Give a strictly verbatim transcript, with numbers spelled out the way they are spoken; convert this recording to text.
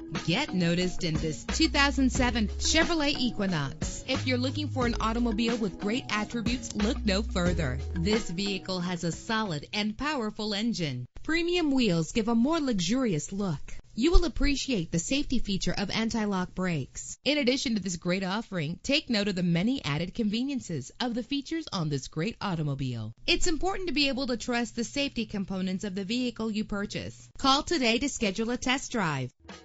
Get noticed in this two thousand seven Chevrolet Equinox. If you're looking for an automobile with great attributes, look no further. This vehicle has a solid and powerful engine. Premium wheels give a more luxurious look. You will appreciate the safety feature of anti-lock brakes. In addition to this great offering, take note of the many added conveniences of the features on this great automobile. It's important to be able to trust the safety components of the vehicle you purchase. Call today to schedule a test drive.